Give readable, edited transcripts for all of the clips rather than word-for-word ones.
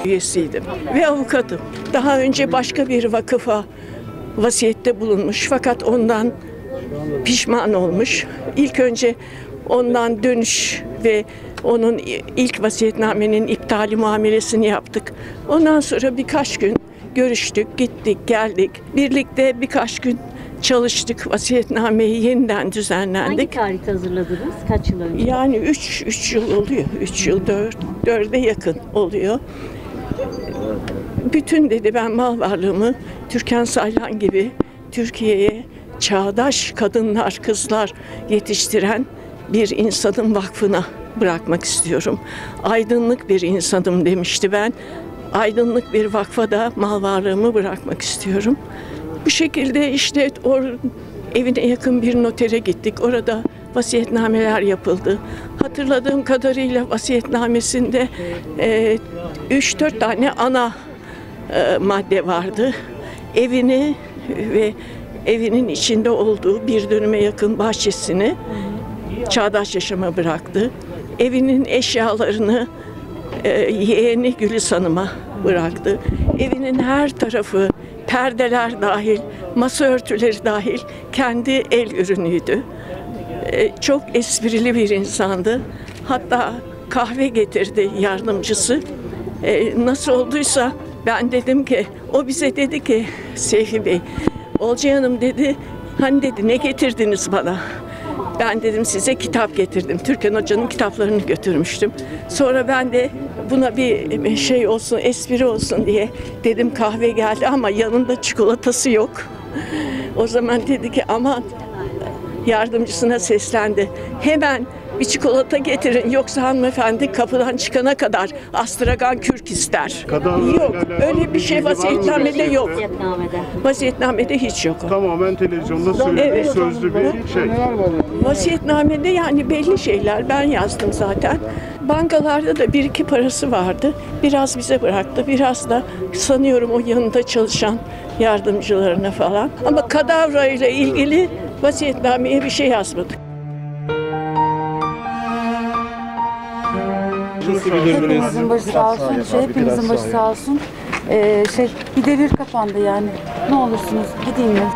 üyesiydim ve avukatım. Daha önce başka bir vakıfa vasiyette bulunmuş fakat ondan pişman olmuş. İlk önce ondan dönüş ve onun ilk vasiyetnamenin iptali muamelesini yaptık. Ondan sonra birkaç gün görüştük, gittik, geldik. Birlikte birkaç gün çalıştık. Vasiyetnameyi yeniden düzenlendik. Hangi tarihte hazırladınız? Kaç yıl önce? Yani 3 yıl oluyor. 3 yıl, 4'e yakın oluyor. Bütün dedi ben mal varlığımı Türkan Saylan gibi Türkiye'ye çağdaş kadınlar, kızlar yetiştiren bir insanın vakfına bırakmak istiyorum. Aydınlık bir insanım demişti ben. Aydınlık bir vakfa da mal varlığımı bırakmak istiyorum. Bu şekilde işte evine yakın bir notere gittik. Orada vasiyetnameler yapıldı. Hatırladığım kadarıyla vasiyetnamesinde 3-4 tane ana madde vardı. Evini ve evinin içinde olduğu bir dönüme yakın bahçesini çağdaş yaşama bıraktı. Evinin eşyalarını yeğeni Gülis Hanım'a bıraktı. Evinin her tarafı, perdeler dahil, masa örtüleri dahil kendi el ürünüydü. Çok esprili bir insandı. Hatta kahve getirdi yardımcısı. Nasıl olduysa ben dedim ki, o bize dedi ki Seyfi Bey, Olcay Hanım dedi, hani dedi ne getirdiniz bana? Ben dedim size kitap getirdim. Türkan Hoca'nın kitaplarını götürmüştüm. Sonra ben de buna bir şey olsun, espri olsun diye dedim kahve geldi ama yanında çikolatası yok. O zaman dedi ki aman, yardımcısına seslendi. Hemen bir çikolata getirin yoksa hanımefendi kapıdan çıkana kadar astragan kürk ister. Yok, öyle bir şey vasiyetnamede yok. Vasiyetnamede hiç yok. Tamamen televizyonda söylediği sözlü bir şey. Vasiyetnamede yani belli şeyler ben yazdım zaten. Bankalarda da 1-2 parası vardı. Biraz bize bıraktı, biraz da sanıyorum o yanında çalışan yardımcılarına falan. Ama kadavra ile ilgili vasiyetnameye bir şey yazmadık. Hepimizin başı sağ olsun. Hepimizin başı sağ olsun. Bir devir kapandı yani. Ne olursunuz gideyim mi?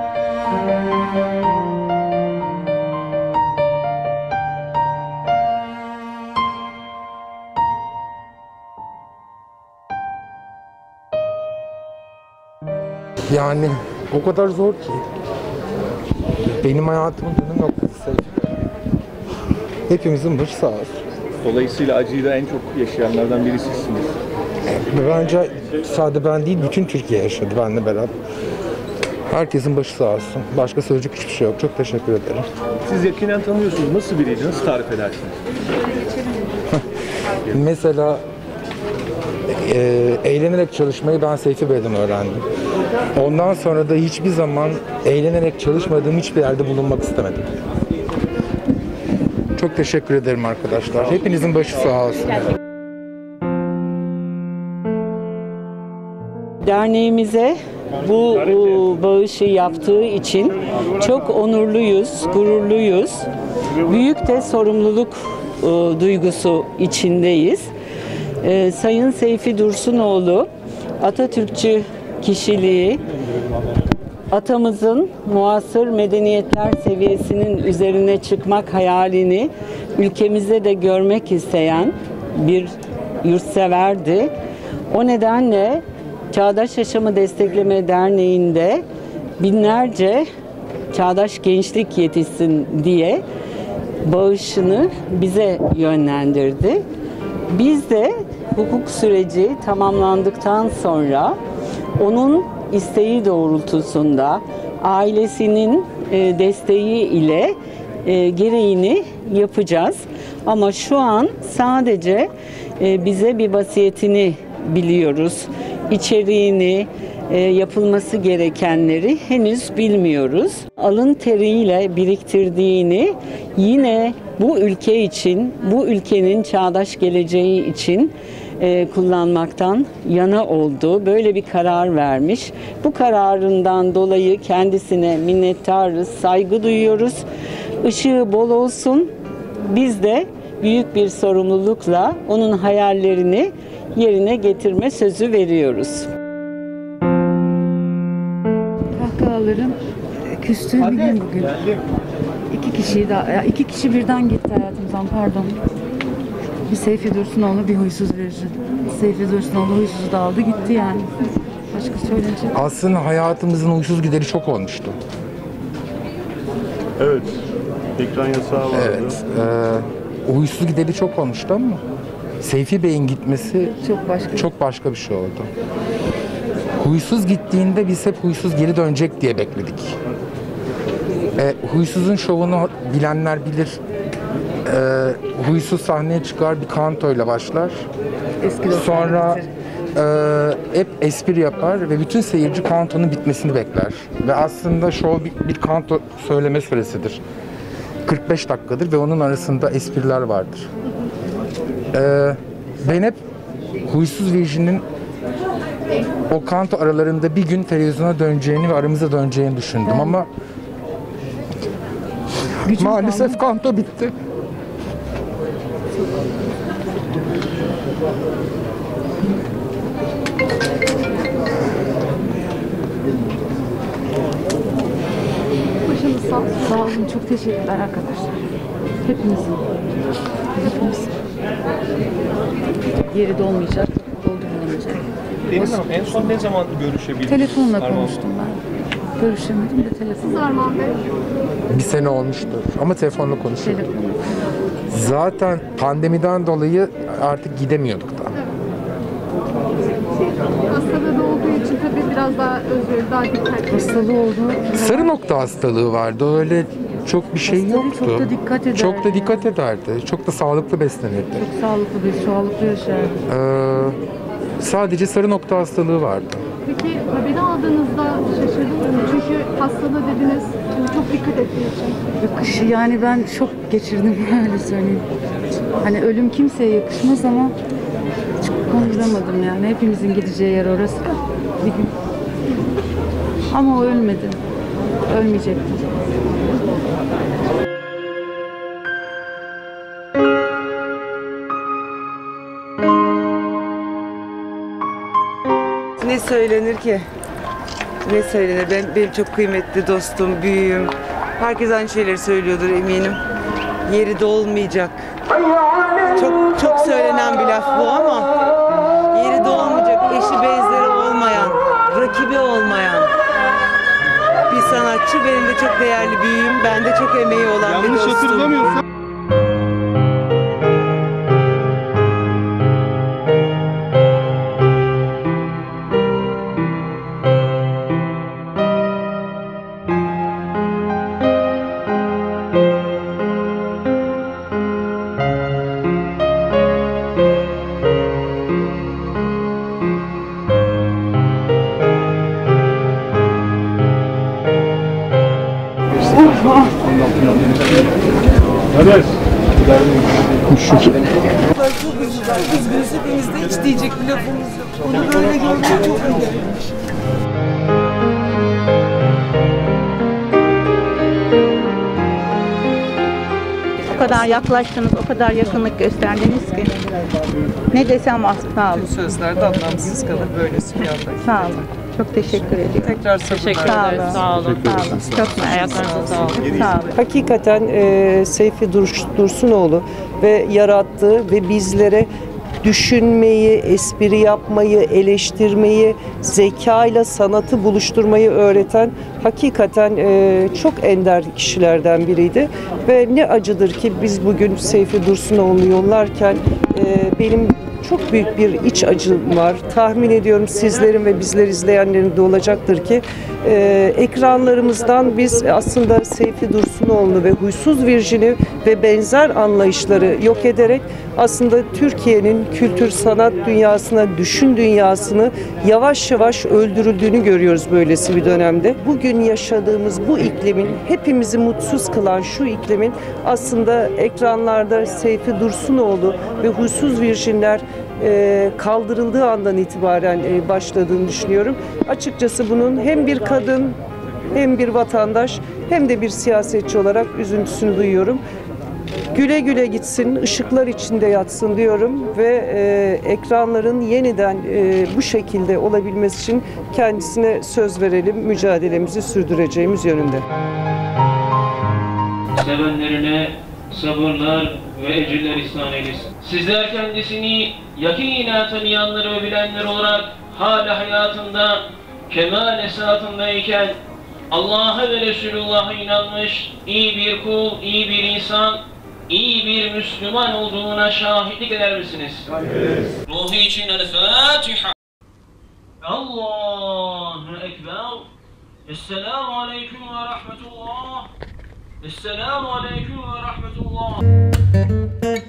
Yani o kadar zor ki. Benim hayatımın dönüm noktası. Hepimizin başı sağ olsun. Dolayısıyla acıyı da en çok yaşayanlardan birisisiniz. Bence sadece ben değil, bütün Türkiye yaşadı benimle beraber. Herkesin başı sağ olsun. Başka söyleyecek hiçbir şey yok. Çok teşekkür ederim. Siz yakinen tanıyorsunuz. Nasıl biriydi? Nasıl tarif edersiniz? Mesela eğlenerek çalışmayı ben Seyfi Bey'den öğrendim. Ondan sonra da hiçbir zaman eğlenerek çalışmadığım hiçbir yerde bulunmak istemedim. Çok teşekkür ederim arkadaşlar. Hepinizin başı sağ olsun. Derneğimize bu bağışı yaptığı için çok onurluyuz, gururluyuz. Büyük de sorumluluk duygusu içindeyiz. Sayın Seyfi Dursunoğlu, Atatürkçü kişiliği, atamızın muasır medeniyetler seviyesinin üzerine çıkmak hayalini ülkemizde de görmek isteyen bir yurtseverdi. O nedenle Çağdaş Yaşamı Destekleme Derneği'nde binlerce çağdaş gençlik yetişsin diye bağışını bize yönlendirdi. Biz de hukuk süreci tamamlandıktan sonra onun isteği doğrultusunda ailesinin desteği ile gereğini yapacağız. Ama şu an sadece bize bir vasiyetini biliyoruz. İçeriğini, yapılması gerekenleri henüz bilmiyoruz. Alın teriyle biriktirdiğini yine bu ülke için, bu ülkenin çağdaş geleceği için kullanmaktan yana oldu. Böyle bir karar vermiş. Bu kararından dolayı kendisine minnettarız, saygı duyuyoruz. Işığı bol olsun. Biz de büyük bir sorumlulukla onun hayallerini yerine getirme sözü veriyoruz. Kahkahaların küstüğü bir gün bugün. İki kişi birden gitti hayatımızdan, pardon. Bir Seyfi Dursunoğlu, bir huysuz verici. Seyfi Dursunoğlu huysuzu da aldı gitti yani. Başka söyleyecek. Aslında hayatımızın uysuz gideri çok olmuştu. Evet. Ekran yasağı vardı. Evet. Uysuz gideri çok olmuştu ama Seyfi Bey'in gitmesi çok başka bir şey oldu. Huysuz gittiğinde biz hep huysuz geri dönecek diye bekledik. Huysuz'un şovunu bilenler bilir. Huysuz sahneye çıkar, bir kantoyla başlar. Sonra hep espri yapar ve bütün seyirci kantonun bitmesini bekler. Ve aslında şov bir kanto söyleme süresidir. 45 dakikadır ve onun arasında espriler vardır. Ben hep Huysuz Virjin'in o kanto aralarında bir gün televizyona döneceğini ve aramıza döneceğini düşündüm ama maalesef kanto bitti. Başınız sağ olun. Sağ olun. Çok teşekkürler arkadaşlar. Hepimizin. Yeri dolmayacak, doldurulamayacak. Deniz Hanım en son ne zaman görüşebildiniz? Telefonla Armağan konuştum ben. Görüşemedim de telefonla. Bir sene olmuştur ama telefonla konuşuyoruz. Zaten pandemiden dolayı artık gidemiyorduk da. Hastalığı da olduğu için tabii biraz daha özgür, daha dikkatli. Hastalığı oldu. Sarı nokta hastalığı vardı. Öyle çok bir şey Hastalığı yoktu. çok da dikkat ederdi. Çok da dikkat ederdi. Çok da sağlıklı beslenirdi. Çok sağlıklı bir, sağlıklı yaşardı. Sadece sarı nokta hastalığı vardı. Peki haberi aldığınızda şaşırdınız mı? Çünkü hastalığı dediniz, çok dikkat ettiği için. Yani ben şok geçirdim öyle söyleyeyim. Hani ölüm kimseye yakışmaz ama hiç konduramadım yani. Hepimizin gideceği yer orası da bir gün. Ama o ölmedi. Ölmeyecekti. Ne söylenir ki? Ne söylenir? Benim çok kıymetli dostum, büyüğüm. Herkes aynı şeyleri söylüyordur eminim. Yeri dolmayacak. Çok söylenen bir laf bu ama yeri dolmayacak, eşi benzeri olmayan, rakibi olmayan bir sanatçı. Benim de çok değerli büyüğüm. Bende çok emeği olan bir dostum. Yanlış hatırlamıyorsam evet. Çok üzgünüz. Hepimizde hiç diyecek bir lafımız yok. Onu böyle görmek çok iyi. O kadar yaklaştınız, o kadar yakınlık gösterdiniz ki. Ne desem az. Sağ olun. Sözlerde anlamsız kalır böylesi bir anda. Sağ olun. Çok teşekkür ediyorum. Tekrar sabırlar. Sağ olun. Sağ olun. Çok mersi. Sağ olun. Hakikaten Seyfi Dursunoğlu ve yarattığı ve bizlere düşünmeyi, espri yapmayı, eleştirmeyi, zekayla sanatı buluşturmayı öğreten hakikaten çok ender kişilerden biriydi. Ve ne acıdır ki biz bugün Seyfi Dursunoğlu'nu yollarken benim çok büyük bir iç acım var. Tahmin ediyorum sizlerin ve bizleri izleyenlerin de olacaktır ki ekranlarımızdan biz aslında Seyfi Dursunoğlu'nu ve Huysuz Virjin'i ve benzer anlayışları yok ederek aslında Türkiye'nin kültür sanat dünyasına, düşün dünyasını yavaş yavaş öldürüldüğünü görüyoruz böylesi bir dönemde. Bugün yaşadığımız bu iklimin, hepimizi mutsuz kılan şu iklimin aslında ekranlarda Seyfi Dursunoğlu ve Huysuz Virjinler kaldırıldığı andan itibaren başladığını düşünüyorum. Açıkçası bunun hem bir kadın hem bir vatandaş hem de bir siyasetçi olarak üzüntüsünü duyuyorum. Güle güle gitsin, ışıklar içinde yatsın diyorum ve ekranların yeniden bu şekilde olabilmesi için kendisine söz verelim, mücadelemizi sürdüreceğimiz yönünde. Sevenlerine sabırlar ve ecirler ihsan eylesin. Sizler kendisini yakinen tanıyanlar ve bilenler olarak hala hayatında kemal esatındayken Allah'a ve Resulullah'a inanmış iyi bir kul, iyi bir insan, iyi bir Müslüman olduğuna şahitlik eder misiniz? Evet. Ruhu için el-Fatiha. Allahu Ekber. Esselamu Aleyküm ve Rahmetullah. Esselamu Aleyküm ve Rahmetullah.